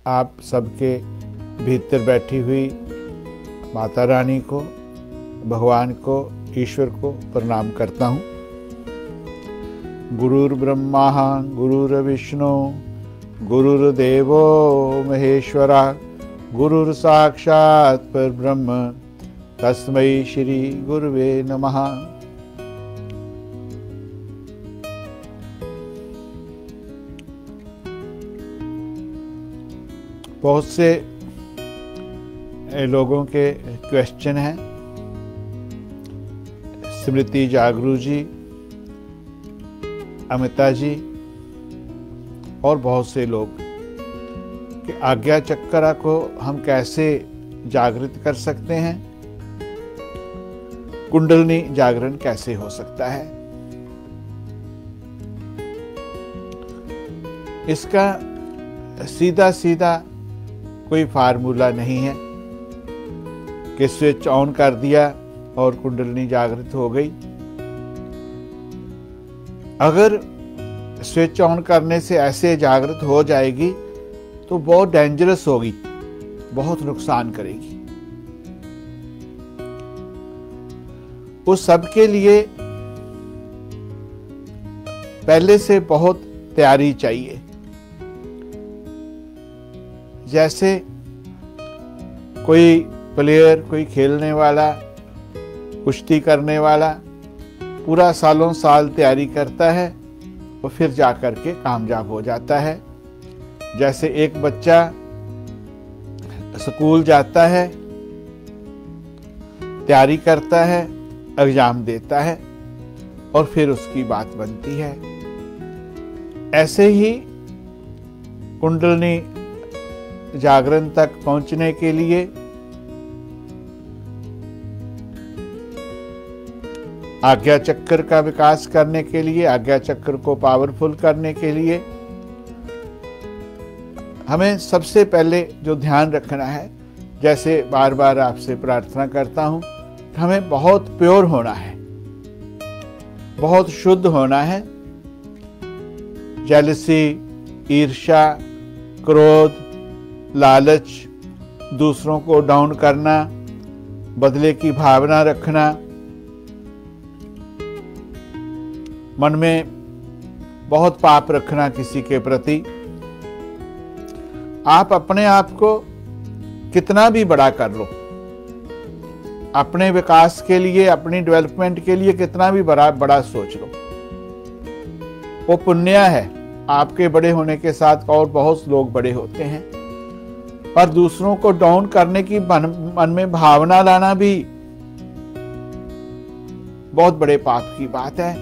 आप सबके भीतर बैठी हुई माता रानी को, भगवान को, ईश्वर को प्रणाम करता हूँ। गुरुर्ब्रह्मा गुरुर्विष्णु गुरुर्देवो महेश्वरा गुरुर्साक्षात् परब्रह्म तस्मै श्री गुरुवे नमः। बहुत से लोगों के क्वेश्चन हैं। स्मृति जागरू जी, अमिता जी और बहुत से लोग कि आज्ञा चक्र को हम कैसे जागृत कर सकते हैं, कुंडलिनी जागरण कैसे हो सकता है। इसका सीधा सीधा कोई फार्मूला नहीं है कि स्विच ऑन कर दिया और कुंडलिनी जागृत हो गई। अगर स्विच ऑन करने से ऐसे जागृत हो जाएगी तो बहुत डेंजरस होगी, बहुत नुकसान करेगी। उस सब के लिए पहले से बहुत तैयारी चाहिए। जैसे कोई प्लेयर, कोई खेलने वाला, कुश्ती करने वाला पूरा सालों साल तैयारी करता है और फिर जाकर के कामयाब हो जाता है। जैसे एक बच्चा स्कूल जाता है, तैयारी करता है, एग्जाम देता है और फिर उसकी बात बनती है। ऐसे ही कुंडलिनी जागरण तक पहुंचने के लिए आज्ञा चक्र का विकास करने के लिए, आज्ञा चक्र को पावरफुल करने के लिए हमें सबसे पहले जो ध्यान रखना है, जैसे बार बार आपसे प्रार्थना करता हूं, हमें बहुत प्योर होना है, बहुत शुद्ध होना है। जेलसी, ईर्ष्या, क्रोध, लालच, दूसरों को डाउन करना, बदले की भावना रखना, मन में बहुत पाप रखना किसी के प्रति। आप अपने आप को कितना भी बड़ा कर लो, अपने विकास के लिए, अपनी डेवलपमेंट के लिए कितना भी बड़ा सोच लो, वो पुण्य है। आपके बड़े होने के साथ और बहुत लोग बड़े होते हैं, पर दूसरों को डाउन करने की मन में भावना लाना भी बहुत बड़े पाप की बात है।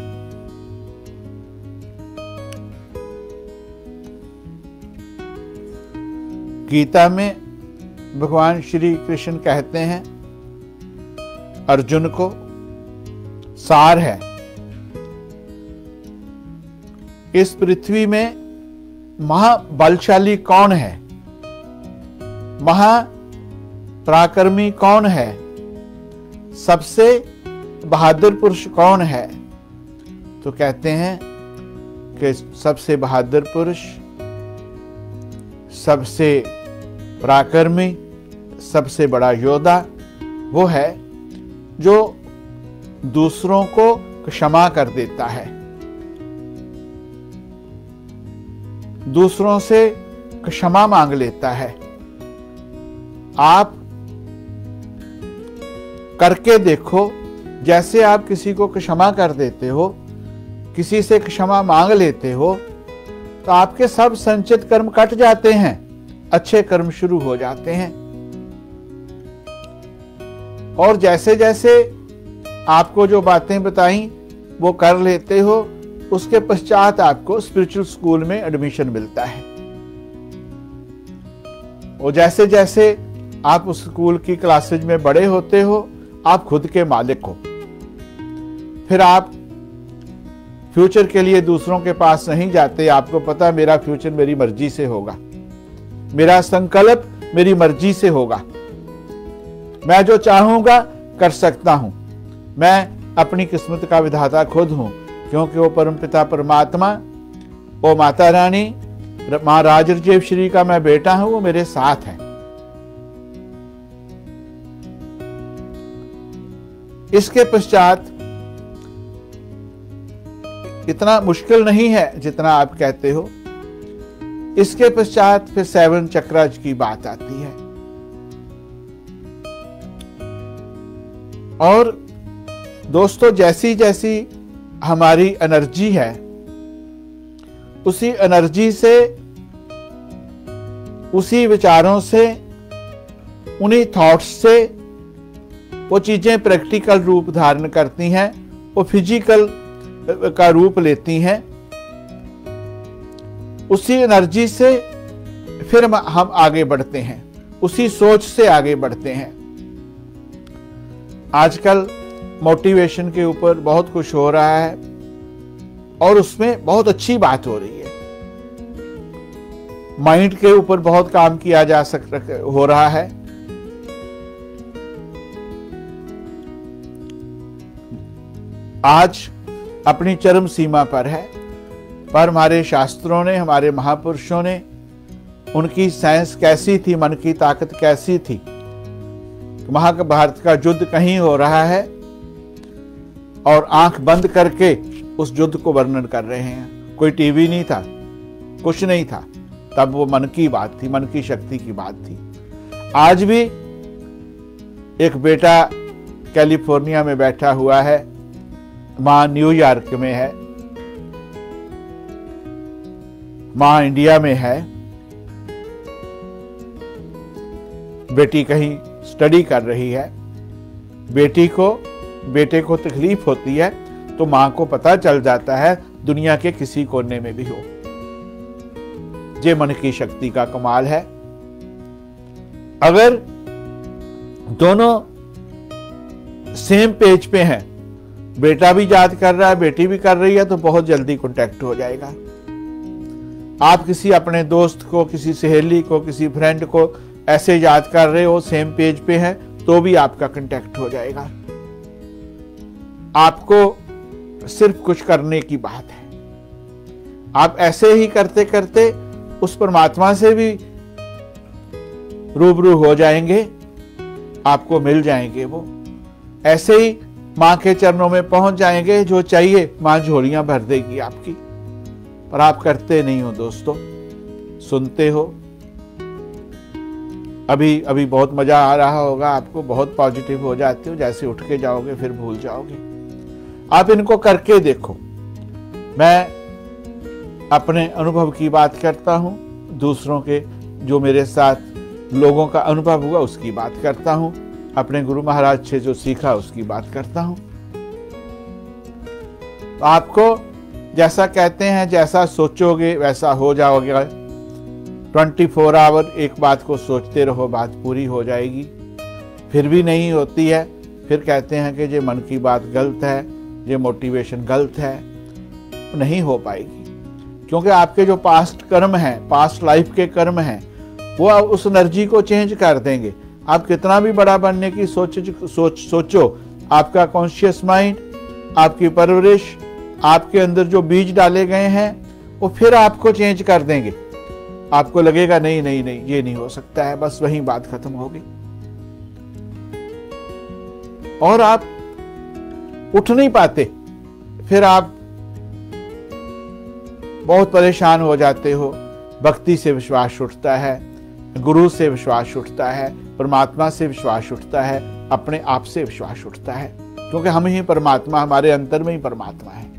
गीता में भगवान श्री कृष्ण कहते हैं अर्जुन को, सार है, इस पृथ्वी में महाबलशाली कौन है, महापराक्रमी कौन है, सबसे बहादुर पुरुष कौन है? तो कहते हैं कि सबसे बहादुर पुरुष, सबसे पराक्रमी, सबसे बड़ा योद्धा वो है जो दूसरों को क्षमा कर देता है, दूसरों से क्षमा मांग लेता है। आप करके देखो, जैसे आप किसी को क्षमा कर देते हो, किसी से क्षमा मांग लेते हो, तो आपके सब संचित कर्म कट जाते हैं, अच्छे कर्म शुरू हो जाते हैं। और जैसे जैसे आपको जो बातें बताई वो कर लेते हो, उसके पश्चात आपको स्पिरिचुअल स्कूल में एडमिशन मिलता है। और जैसे जैसे आप उस स्कूल की क्लासेज में बड़े होते हो, आप खुद के मालिक हो। फिर आप फ्यूचर के लिए दूसरों के पास नहीं जाते। आपको पता मेरा फ्यूचर मेरी मर्जी से होगा, मेरा संकल्प मेरी मर्जी से होगा, मैं जो चाहूंगा कर सकता हूं, मैं अपनी किस्मत का विधाता खुद हूं, क्योंकि वो परमपिता परमात्मा, वो माता रानी मां राजराजेश्वरी श्री का मैं बेटा हूं, वो मेरे साथ है। इसके पश्चात इतना मुश्किल नहीं है जितना आप कहते हो। इसके पश्चात फिर 7 चक्राज की बात आती है। और दोस्तों, जैसी जैसी हमारी एनर्जी है, उसी एनर्जी से, उसी विचारों से, उन्हीं थॉट्स से वो चीजें प्रैक्टिकल रूप धारण करती हैं, वो फिजिकल का रूप लेती हैं। उसी एनर्जी से फिर हम आगे बढ़ते हैं, उसी सोच से आगे बढ़ते हैं। आजकल मोटिवेशन के ऊपर बहुत कुछ हो रहा है और उसमें बहुत अच्छी बात हो रही है। माइंड के ऊपर बहुत काम किया जा हो रहा है। आज अपनी चरम सीमा पर है, पर हमारे शास्त्रों ने, हमारे महापुरुषों ने, उनकी साइंस कैसी थी, मन की ताकत कैसी थी। महाभारत का युद्ध कहीं हो रहा है और आंख बंद करके उस युद्ध को वर्णन कर रहे हैं। कोई टीवी नहीं था, कुछ नहीं था, तब वो मन की बात थी, मन की शक्ति की बात थी। आज भी एक बेटा कैलिफोर्निया में बैठा हुआ है, मां न्यूयॉर्क में है, मां इंडिया में है, बेटी कहीं स्टडी कर रही है। बेटे को तकलीफ होती है तो मां को पता चल जाता है, दुनिया के किसी कोने में भी हो। ये मन की शक्ति का कमाल है। अगर दोनों सेम पेज पे हैं, बेटा भी याद कर रहा है, बेटी भी कर रही है, तो बहुत जल्दी कांटेक्ट हो जाएगा। आप किसी अपने दोस्त को, किसी सहेली को, किसी फ्रेंड को ऐसे याद कर रहे हो, सेम पेज पे है, तो भी आपका कांटेक्ट हो जाएगा। आपको सिर्फ कुछ करने की बात है। आप ऐसे ही करते करते उस परमात्मा से भी रूबरू हो जाएंगे, आपको मिल जाएंगे वो। ऐसे ही मां के चरणों में पहुंच जाएंगे, जो चाहिए मां झोलियां भर देगी आपकी। पर आप करते नहीं हो दोस्तों, सुनते हो। अभी बहुत मजा आ रहा होगा आपको, बहुत पॉजिटिव हो जाते हो, जैसे उठ के जाओगे फिर भूल जाओगे। आप इनको करके देखो। मैं अपने अनुभव की बात करता हूं, दूसरों के जो मेरे साथ लोगों का अनुभव हुआ उसकी बात करता हूं, अपने गुरु महाराज से जो सीखा उसकी बात करता हूं। तो आपको जैसा कहते हैं, जैसा सोचोगे वैसा हो जाओगे। 24 आवर एक बात को सोचते रहो, बात पूरी हो जाएगी। फिर भी नहीं होती है, फिर कहते हैं कि ये मन की बात गलत है, ये मोटिवेशन गलत है, नहीं हो पाएगी। क्योंकि आपके जो पास्ट कर्म हैं, पास्ट लाइफ के कर्म हैं, वो उस एनर्जी को चेंज कर देंगे। आप कितना भी बड़ा बनने की सोचो, आपका कॉन्शियस माइंड, आपकी परवरिश, आपके अंदर जो बीज डाले गए हैं, वो फिर आपको चेंज कर देंगे। आपको लगेगा नहीं नहीं नहीं, ये नहीं हो सकता है, बस वहीं बात खत्म होगी और आप उठ नहीं पाते। फिर आप बहुत परेशान हो जाते हो। भक्ति से विश्वास उठता है, गुरु से विश्वास उठता है, परमात्मा से विश्वास उठता है, अपने आप से विश्वास उठता है। क्योंकि हम ही परमात्मा, हमारे अंतर में ही परमात्मा है,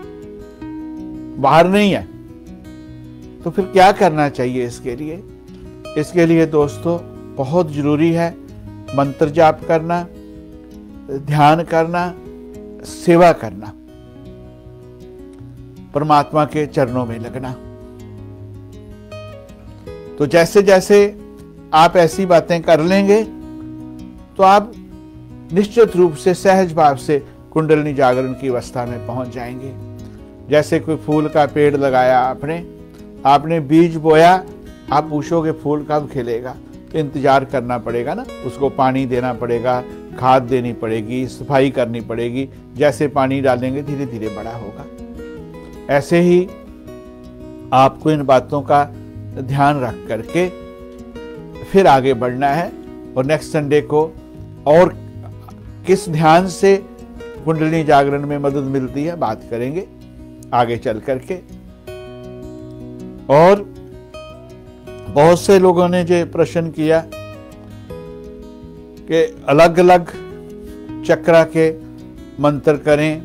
बाहर नहीं है। तो फिर क्या करना चाहिए इसके लिए दोस्तों बहुत जरूरी है मंत्र जाप करना, ध्यान करना, सेवा करना, परमात्मा के चरणों में लगना। तो जैसे जैसे आप ऐसी बातें कर लेंगे तो आप निश्चित रूप से सहज भाव से कुंडलिनी जागरण की अवस्था में पहुंच जाएंगे। जैसे कोई फूल का पेड़ लगाया आपने बीज बोया, आप पूछोगे फूल कब खिलेगा, तो इंतजार करना पड़ेगा ना, उसको पानी देना पड़ेगा, खाद देनी पड़ेगी, सफाई करनी पड़ेगी। जैसे पानी डालेंगे धीरे धीरे बड़ा होगा। ऐसे ही आपको इन बातों का ध्यान रख करके फिर आगे बढ़ना है। और नेक्स्ट संडे को और किस ध्यान से कुंडलिनी जागरण में मदद मिलती है बात करेंगे आगे चल करके। और बहुत से लोगों ने जो प्रश्न किया कि अलग अलग चक्र के मंत्र करें,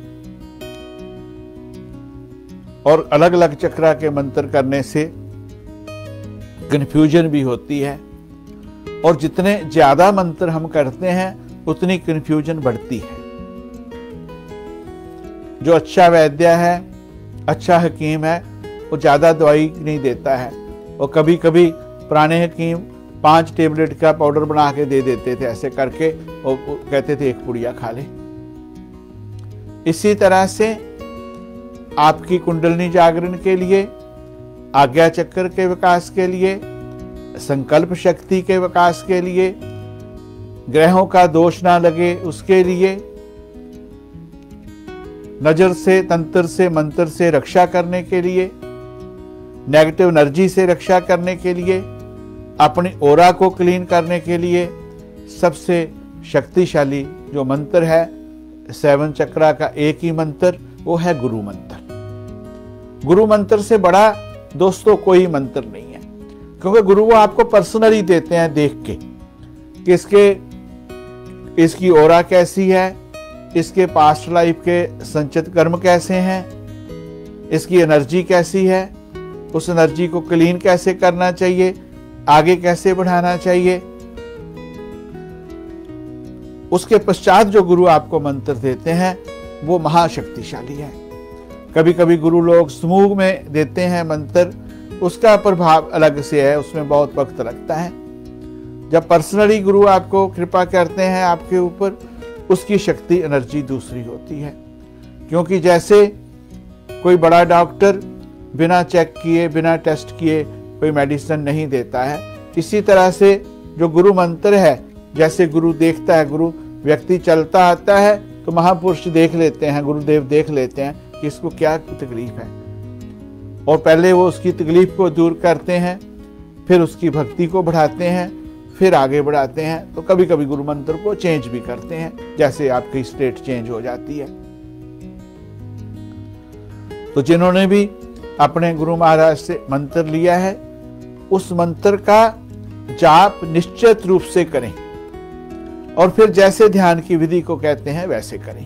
और अलग अलग चक्र के मंत्र करने से कंफ्यूजन भी होती है, और जितने ज्यादा मंत्र हम करते हैं उतनी कंफ्यूजन बढ़ती है। जो अच्छा वैद्य है, अच्छा हकीम है, वो ज्यादा दवाई नहीं देता है। और कभी कभी पुराने हकीम 5 टेबलेट का पाउडर बना के दे देते थे, ऐसे करके, और कहते थे 1 पुड़िया खा ले। इसी तरह से आपकी कुंडलिनी जागरण के लिए, आज्ञा चक्र के विकास के लिए, संकल्प शक्ति के विकास के लिए, ग्रहों का दोष ना लगे उसके लिए, नजर से, तंत्र से, मंत्र से रक्षा करने के लिए, नेगेटिव एनर्जी से रक्षा करने के लिए, अपनी ओरा को क्लीन करने के लिए सबसे शक्तिशाली जो मंत्र है 7 चक्रा का एक ही मंत्र, वो है गुरु मंत्र। गुरु मंत्र से बड़ा दोस्तों कोई मंत्र नहीं है, क्योंकि गुरु वो आपको पर्सनली देते हैं देख के कि इसकी ओरा कैसी है, इसके पास्ट लाइफ के संचित कर्म कैसे हैं, इसकी एनर्जी कैसी है, उस एनर्जी को क्लीन कैसे करना चाहिए, आगे कैसे बढ़ाना चाहिए। उसके पश्चात जो गुरु आपको मंत्र देते हैं वो महाशक्तिशाली है। कभी कभी गुरु लोग समूह में देते हैं मंत्र, उसका प्रभाव अलग से है, उसमें बहुत वक्त लगता है। जब पर्सनली गुरु आपको कृपा करते हैं आपके ऊपर, उसकी शक्ति एनर्जी दूसरी होती है। क्योंकि जैसे कोई बड़ा डॉक्टर बिना चेक किए, बिना टेस्ट किए कोई मेडिसिन नहीं देता है, इसी तरह से जो गुरु मंत्र है, जैसे गुरु देखता है, गुरु व्यक्ति चलता आता है तो महापुरुष देख लेते हैं, गुरुदेव देख लेते हैं कि इसको क्या तकलीफ है, और पहले वो उसकी तकलीफ को दूर करते हैं, फिर उसकी भक्ति को बढ़ाते हैं, फिर आगे बढ़ाते हैं। तो कभी कभी गुरु मंत्र को चेंज भी करते हैं, जैसे आपकी स्टेट चेंज हो जाती है। तो जिन्होंने भी अपने गुरु महाराज से मंत्र लिया है, उस मंत्र का जाप निश्चित रूप से करें, और फिर जैसे ध्यान की विधि को कहते हैं वैसे करें।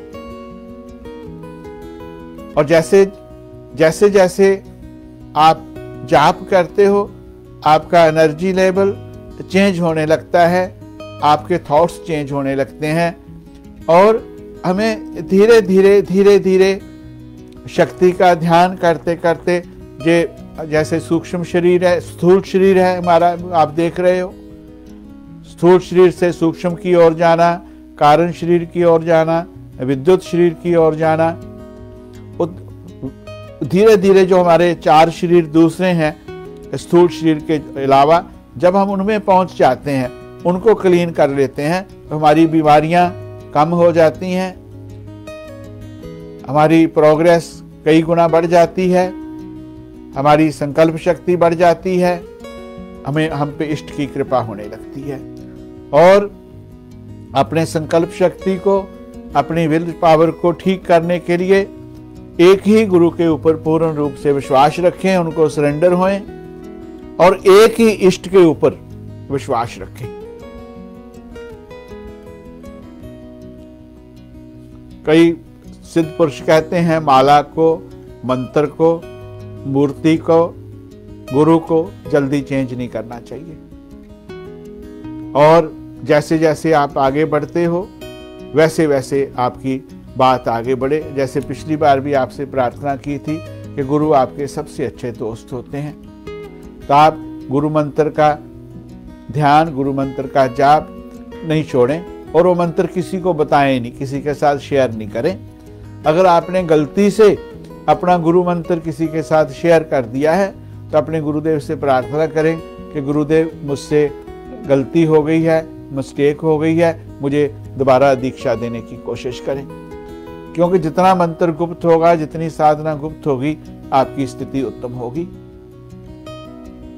और जैसे जैसे जैसे आप जाप करते हो, आपका एनर्जी लेवल चेंज होने लगता है, आपके थॉट्स चेंज होने लगते हैं, और हमें धीरे धीरे धीरे धीरे शक्ति का ध्यान करते करते, जैसे सूक्ष्म शरीर है, स्थूल शरीर है हमारा, आप देख रहे हो, स्थूल शरीर से सूक्ष्म की ओर जाना, कारण शरीर की ओर जाना, विद्युत शरीर की ओर जाना, धीरे धीरे जो हमारे 4 शरीर दूसरे हैं स्थूल शरीर के अलावा, जब हम उनमें पहुंच जाते हैं, उनको क्लीन कर लेते हैं, तो हमारी बीमारियां कम हो जाती हैं, हमारी प्रोग्रेस कई गुना बढ़ जाती है, हमारी संकल्प शक्ति बढ़ जाती है, हम पे इष्ट की कृपा होने लगती है। और अपने संकल्प शक्ति को, अपनी विल पावर को ठीक करने के लिए एक ही गुरु के ऊपर पूर्ण रूप से विश्वास रखें, उनको सरेंडर होएं, और एक ही इष्ट के ऊपर विश्वास रखें। कई सिद्ध पुरुष कहते हैं माला को, मंत्र को, मूर्ति को, गुरु को जल्दी चेंज नहीं करना चाहिए। और जैसे जैसे आप आगे बढ़ते हो वैसे वैसे आपकी बात आगे बढ़े। जैसे पिछली बार भी आपसे प्रार्थना की थी कि गुरु आपके सबसे अच्छे दोस्त होते हैं, तो आप गुरु मंत्र का ध्यान, गुरु मंत्र का जाप नहीं छोड़ें, और वो मंत्र किसी को बताएं नहीं, किसी के साथ शेयर नहीं करें। अगर आपने गलती से अपना गुरु मंत्र किसी के साथ शेयर कर दिया है, तो अपने गुरुदेव से प्रार्थना करें कि गुरुदेव मुझसे गलती हो गई है, मिस्टेक हो गई है, मुझे दोबारा दीक्षा देने की कोशिश करें। क्योंकि जितना मंत्र गुप्त होगा, जितनी साधना गुप्त होगी, आपकी स्थिति उत्तम होगी।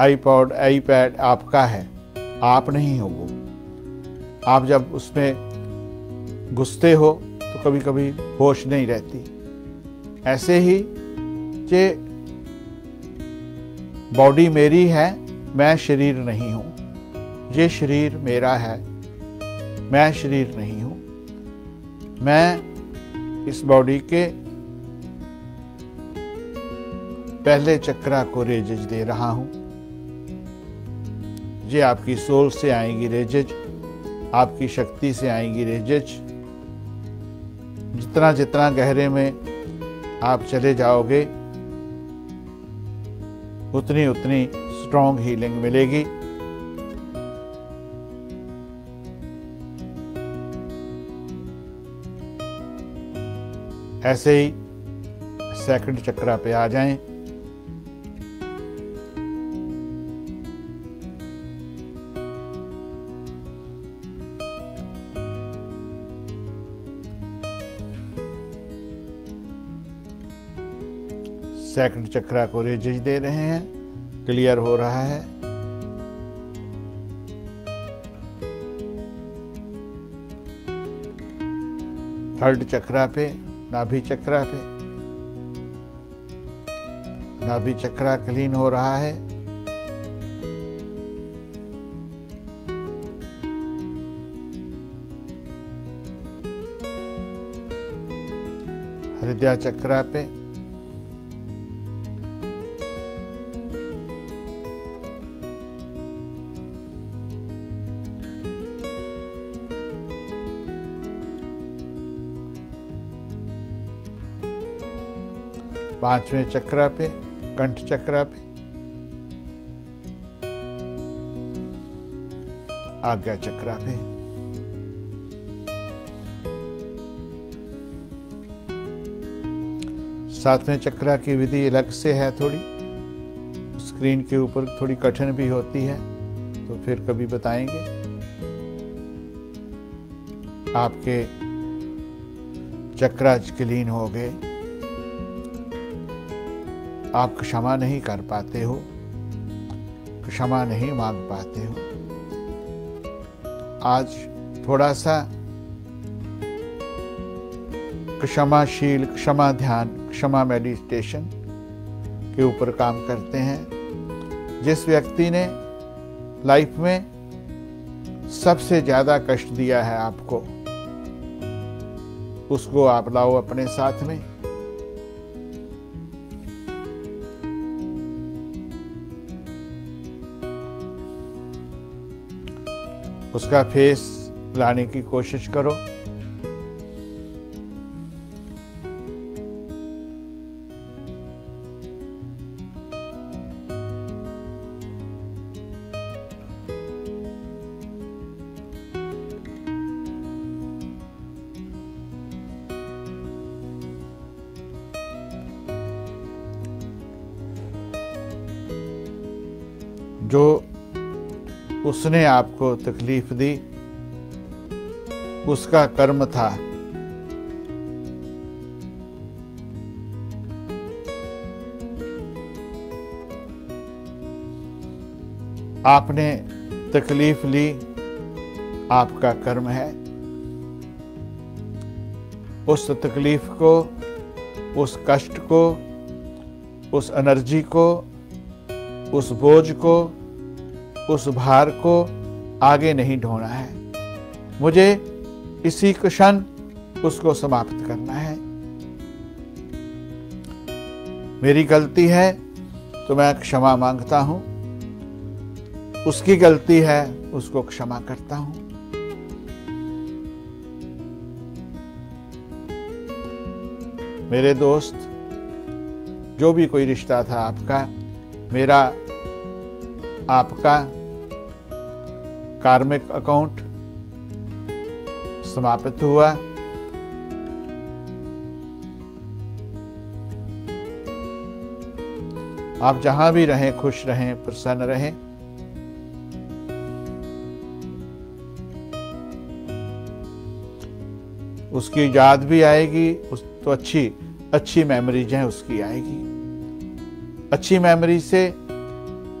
आईपॉड, आईपैड आपका है, आप नहीं हो वो। आप जब उसमें घुसते हो तो कभी कभी होश नहीं रहती। ऐसे ही ये बॉडी मेरी है, मैं शरीर नहीं हूं। ये शरीर मेरा है, मैं शरीर नहीं हूं। मैं इस बॉडी के पहले चक्रा को रेजेज दे रहा हूं। ये आपकी सोल से आएंगी रेजेज, आपकी शक्ति से आएंगी रेजेज। जितना जितना गहरे में आप चले जाओगे उतनी उतनी स्ट्रॉन्ग हीलिंग मिलेगी। ऐसे ही सेकंड चक्रा पे आ जाएं। सेकंड चक्रा को रेजेज दे रहे हैं, क्लियर हो रहा है। थर्ड चक्रा पे, नाभि चक्रा पे, नाभि चक्रा क्लीन हो रहा है। हृदय चक्रा पे, पांचवें चक्रा पे, कंठ चक्रा पे, आज्ञा चक्रा पे, सातवें चक्रा की विधि अलग से है, थोड़ी स्क्रीन के ऊपर थोड़ी कठिन भी होती है, तो फिर कभी बताएंगे। आपके चक्रा क्लीन हो गए, आप क्षमा नहीं कर पाते हो, क्षमा नहीं मांग पाते हो। आज थोड़ा सा क्षमाशील, क्षमा ध्यान, क्षमा मेडिटेशन के ऊपर काम करते हैं। जिस व्यक्ति ने लाइफ में सबसे ज्यादा कष्ट दिया है आपको, उसको आप लाओ अपने साथ में। उसका फेस लाने की कोशिश करो। जो उसने आपको तकलीफ दी, उसका कर्म था। आपने तकलीफ ली, आपका कर्म है। उस तकलीफ को, उस कष्ट को, उस एनर्जी को, उस बोझ को, उस भार को आगे नहीं ढोना है। मुझे इसी क्षण उसको समाप्त करना है। मेरी गलती है तो मैं क्षमा मांगता हूं, उसकी गलती है उसको क्षमा करता हूं। मेरे दोस्त, जो भी कोई रिश्ता था आपका, मेरा आपका कार्मिक अकाउंट समाप्त हुआ। आप जहां भी रहें खुश रहें, प्रसन्न रहें। उसकी याद भी आएगी, उस तो अच्छी मेमोरीज हैं उसकी आएगी। अच्छी मेमोरी से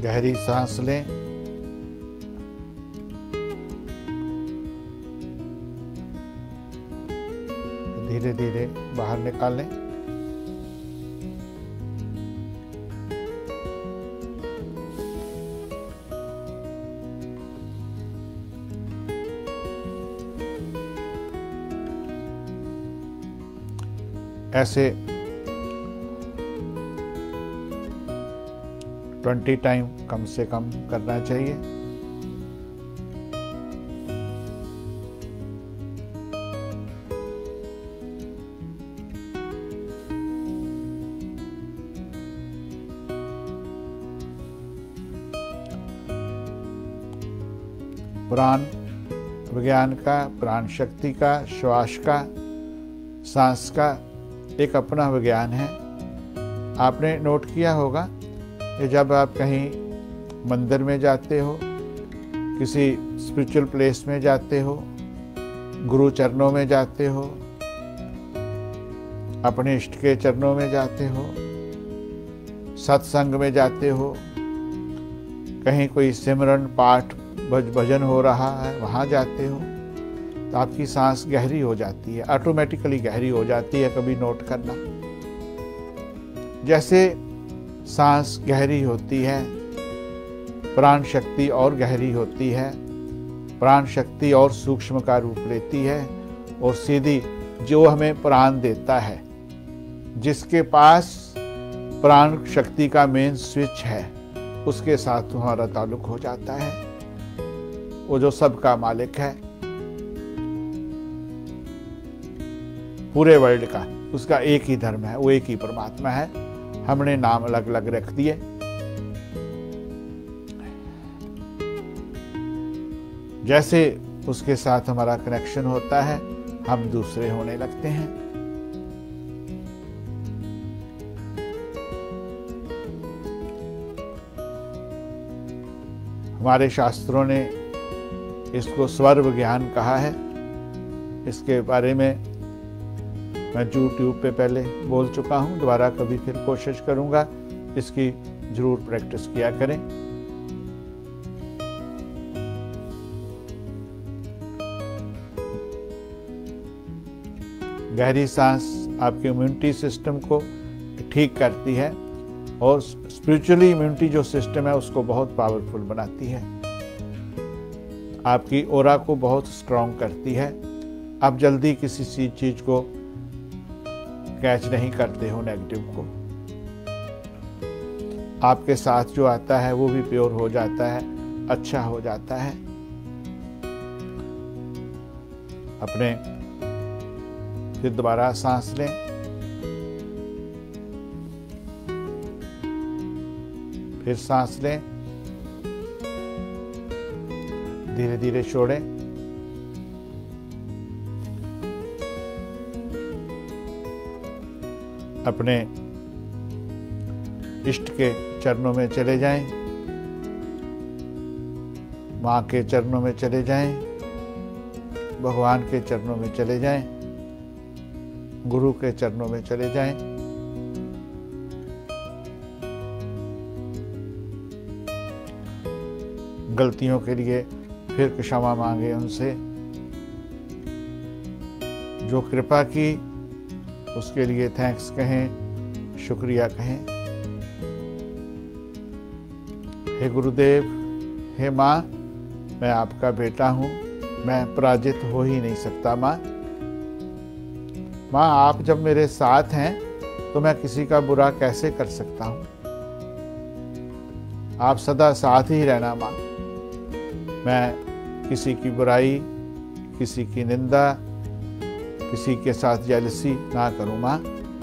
गहरी सांस लें। धीरे धीरे बाहर निकालें। ऐसे 20 टाइम कम से कम करना चाहिए। प्राण विज्ञान का, प्राण शक्ति का, श्वास का, सांस का एक अपना विज्ञान है। आपने नोट किया होगा कि जब आप कहीं मंदिर में जाते हो, किसी स्पिरिचुअल प्लेस में जाते हो, गुरु चरणों में जाते हो, अपने इष्ट के चरणों में जाते हो, सत्संग में जाते हो, कहीं कोई सिमरन पाठ भजन हो रहा है वहाँ जाते हो, तो आपकी सांस गहरी हो जाती है, ऑटोमेटिकली गहरी हो जाती है। कभी नोट करना, जैसे सांस गहरी होती है, प्राण शक्ति और गहरी होती है, प्राण शक्ति और सूक्ष्म का रूप लेती है, और सीधी जो हमें प्राण देता है, जिसके पास प्राण शक्ति का मेन स्विच है, उसके साथ तुम्हारा ताल्लुक हो जाता है। वो जो सबका मालिक है पूरे वर्ल्ड का, उसका एक ही धर्म है, वो एक ही परमात्मा है। हमने नाम अलग अलग रख दिए। जैसे उसके साथ हमारा कनेक्शन होता है, हम दूसरे होने लगते हैं। हमारे शास्त्रों ने इसको स्वर विज्ञान कहा है। इसके बारे में मैं यूट्यूब पे पहले बोल चुका हूँ, दोबारा कभी फिर कोशिश करूँगा। इसकी जरूर प्रैक्टिस किया करें। गहरी सांस आपके इम्यूनिटी सिस्टम को ठीक करती है, और स्पिरिचुअली इम्यूनिटी जो सिस्टम है उसको बहुत पावरफुल बनाती है, आपकी ऑरा को बहुत स्ट्रॉन्ग करती है। आप जल्दी किसी चीज को कैच नहीं करते हो, नेगेटिव को। आपके साथ जो आता है वो भी प्योर हो जाता है, अच्छा हो जाता है। अपने फिर दोबारा सांस लें। फिर सांस लें, धीरे धीरे छोड़ें। अपने इष्ट के चरणों में चले जाएं, मां के चरणों में चले जाएं, भगवान के चरणों में चले जाएं, गुरु के चरणों में चले जाएं। गलतियों के लिए फिर क्षमा मांगे उनसे। जो कृपा की उसके लिए थैंक्स कहें, शुक्रिया कहें। हे गुरुदेव, हे माँ, मैं आपका बेटा हूँ, मैं पराजित हो ही नहीं सकता। माँ, आप जब मेरे साथ हैं तो मैं किसी का बुरा कैसे कर सकता हूँ। आप सदा साथ ही रहना माँ। मैं किसी की बुराई, किसी की निंदा, किसी के साथ जेलसी ना करूं माँ।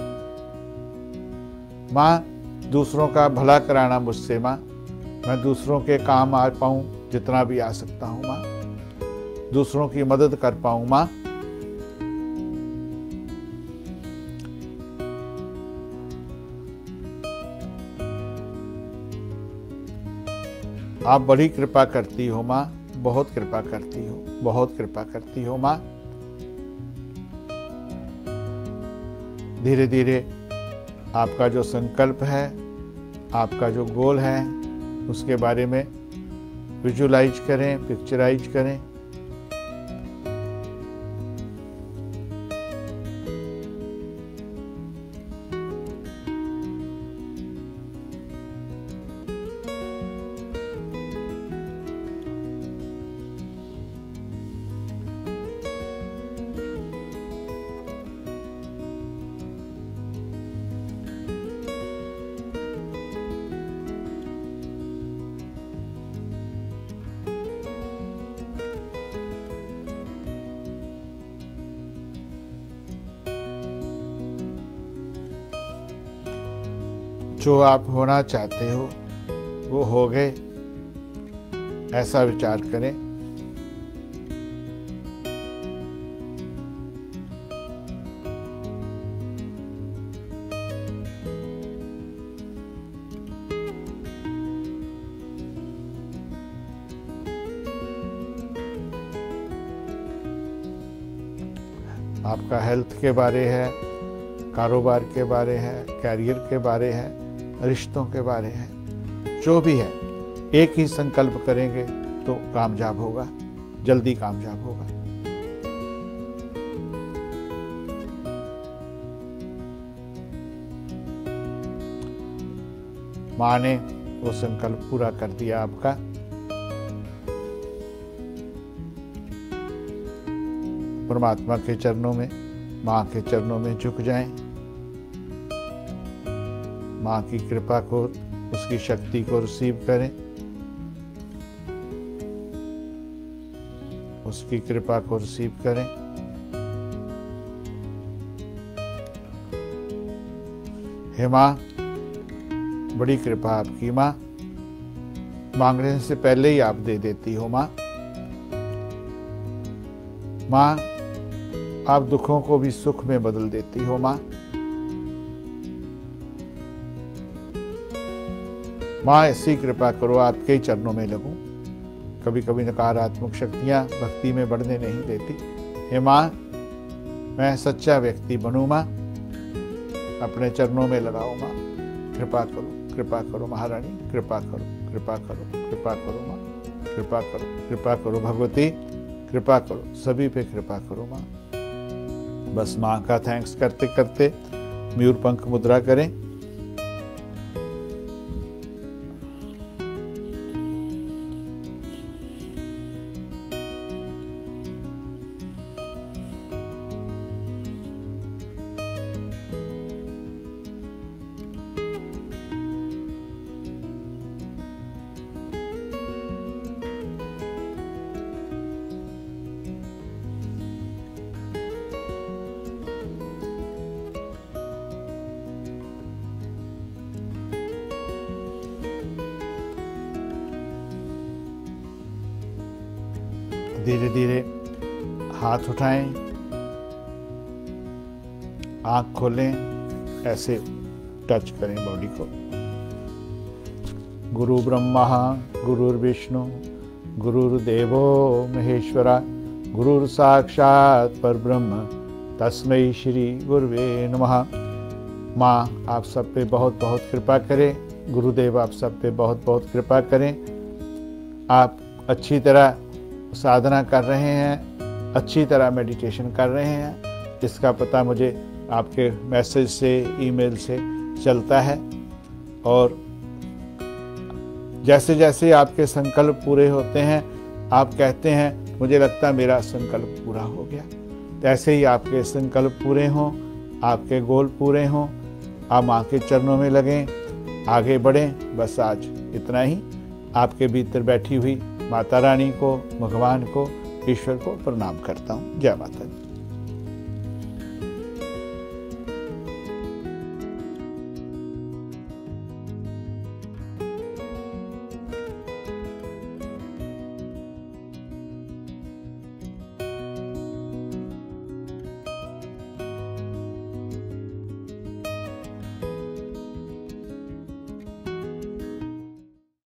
माँ, दूसरों का भला कराना मुझसे माँ। मैं दूसरों के काम आ पाऊं जितना भी आ सकता हूं माँ। दूसरों की मदद कर पाऊं माँ। आप बड़ी कृपा करती हो माँ, बहुत कृपा करती हो, बहुत कृपा करती हो माँ। धीरे धीरे आपका जो संकल्प है, आपका जो गोल है, उसके बारे में विजुलाइज करें, पिक्चराइज करें। जो आप होना चाहते हो वो हो गए, ऐसा विचार करें। आपका हेल्थ के बारे है, कारोबार के बारे है, कैरियर के बारे है, रिश्तों के बारे है, जो भी है, एक ही संकल्प करेंगे तो कामयाब होगा, जल्दी कामयाब होगा। माँ ने वो संकल्प पूरा कर दिया आपका। परमात्मा के चरणों में, माँ के चरणों में झुक जाएं। माँ की कृपा को, उसकी शक्ति को रिसीव करें, उसकी कृपा को रिसीव करें। हे माँ, बड़ी कृपा आपकी माँ, मांगने से पहले ही आप दे देती हो माँ। माँ, आप दुखों को भी सुख में बदल देती हो माँ। माँ, ऐसी कृपा करो, आपके ही चरणों में लगूं। कभी कभी नकारात्मक शक्तियां भक्ति में बढ़ने नहीं देती। हे माँ, मैं सच्चा व्यक्ति बनूं माँ, अपने चरणों में लगाओ माँ। कृपा करो महारानी, कृपा करो, कृपा करो, कृपा करो माँ, कृपा करो, कृपा करो भगवती, कृपा करो, सभी पे कृपा करो माँ। बस माँ का थैंक्स करते करते मयूर पंख मुद्रा करें। धीरे धीरे हाथ उठाएं, आंख खोलें, ऐसे टच करें बॉडी को। गुरु ब्रह्मा गुरुर्विष्णु गुरुर्देवो महेश्वरा गुरुर साक्षात परब्रह्म तस्मै श्री गुरुवे नमः। माँ, आप सब पे बहुत बहुत कृपा करें, गुरुदेव आप सब पे बहुत बहुत कृपा करें। आप अच्छी तरह साधना कर रहे हैं, अच्छी तरह मेडिटेशन कर रहे हैं, इसका पता मुझे आपके मैसेज से, ईमेल से चलता है। और जैसे जैसे आपके संकल्प पूरे होते हैं, आप कहते हैं मुझे लगता मेरा संकल्प पूरा हो गया। ऐसे ही आपके संकल्प पूरे हों, आपके गोल पूरे हों, आप माँ के चरणों में लगें, आगे बढ़ें। बस आज इतना ही। आपके भीतर बैठी हुई माता रानी को, भगवान को, ईश्वर को प्रणाम करता हूँ। जय माता दी।